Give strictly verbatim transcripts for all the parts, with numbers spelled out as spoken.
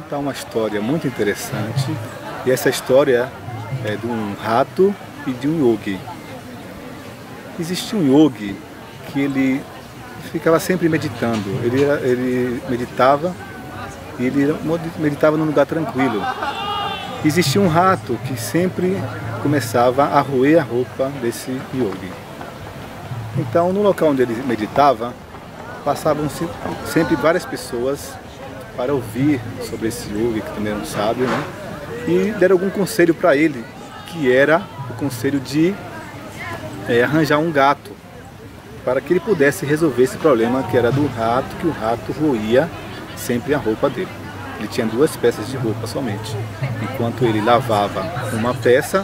contar uma história muito interessante. E essa história é de um rato e de um yogi. Existia um yogi que ele ficava sempre meditando. Ele, ele meditava e ele meditava num lugar tranquilo. Existia um rato que sempre começava a roer a roupa desse yogi. Então, no local onde ele meditava, passavam sempre várias pessoas para ouvir sobre esse yogi, que também era um sábio, né? E deram algum conselho para ele, que era o conselho de é, arranjar um gato, para que ele pudesse resolver esse problema que era do rato, que o rato roía sempre a roupa dele. Ele tinha duas peças de roupa somente. Enquanto ele lavava uma peça,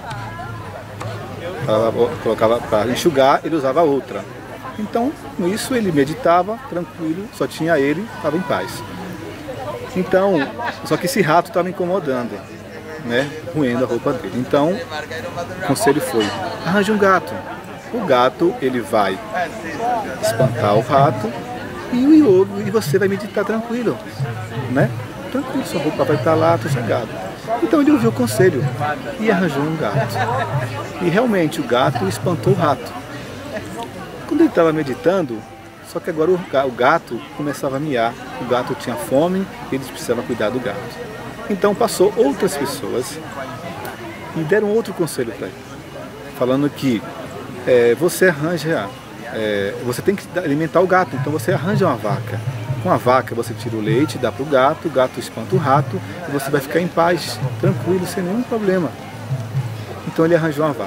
colocava para enxugar, ele usava a outra. Então, com isso ele meditava tranquilo, só tinha ele, estava em paz. Então, só que esse rato estava incomodando, né, roendo a roupa dele. Então, o conselho foi: arranje um gato. O gato, ele vai espantar o rato e o yogi, e você vai meditar tranquilo, né? Tranquilo, sua roupa vai estar lá, sossegado. Então ele ouviu o conselho e arranjou um gato. E realmente o gato espantou o rato. Quando ele estava meditando, só que agora o gato começava a miar. O gato tinha fome e eles precisavam cuidar do gato. Então passou outras pessoas e deram outro conselho para ele, falando que é, você arranja, é, você tem que alimentar o gato, então você arranja uma vaca. Com a vaca você tira o leite, dá para o gato, o gato espanta o rato e você vai ficar em paz, tranquilo, sem nenhum problema. Então ele arranjou uma vaca.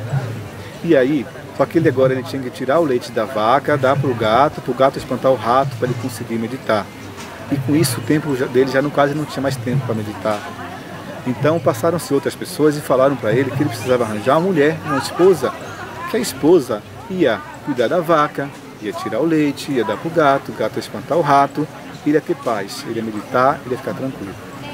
E aí, só que ele agora ele tinha que tirar o leite da vaca, dar para o gato, para o gato espantar o rato, para ele conseguir meditar. E com isso o tempo dele já no quase não tinha mais tempo para meditar. Então passaram-se outras pessoas e falaram para ele que ele precisava arranjar uma mulher, uma esposa, que a esposa ia cuidar da vaca, ia tirar o leite, ia dar para o gato, o gato ia espantar o rato, ele ia ter paz, ele ia meditar, ele ia ficar tranquilo.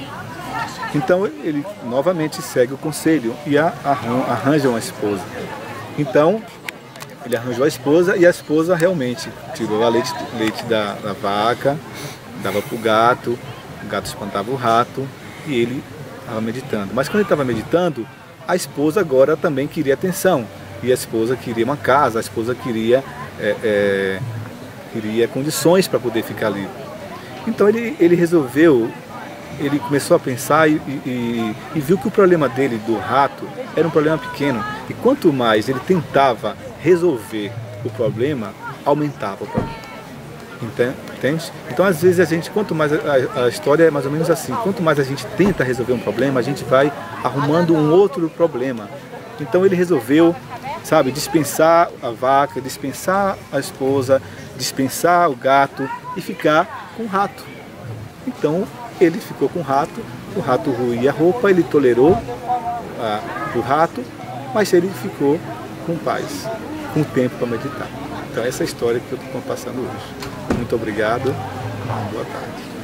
Então ele novamente segue o conselho e arranja uma esposa. Então ele arranjou a esposa e a esposa realmente tirou o leite, leite da, da vaca, dava para o gato, o gato espantava o rato e ele estava meditando. Mas quando ele estava meditando, a esposa agora também queria atenção. E a esposa queria uma casa, a esposa queria, é, é, queria condições para poder ficar ali. Então ele, ele resolveu, ele começou a pensar e, e, e viu que o problema dele, do rato, era um problema pequeno. E quanto mais ele tentava resolver o problema, aumentava o problema. Entende? Então às vezes a gente, quanto mais, a, a história é mais ou menos assim, quanto mais a gente tenta resolver um problema, a gente vai arrumando um outro problema. Então ele resolveu, sabe, dispensar a vaca, dispensar a esposa, dispensar o gato e ficar com o rato. Então ele ficou com o rato, o rato roía a roupa, ele tolerou a, o rato, mas ele ficou com paz, com tempo para meditar. Então essa é a história que eu estou passando hoje. Muito obrigado, boa tarde.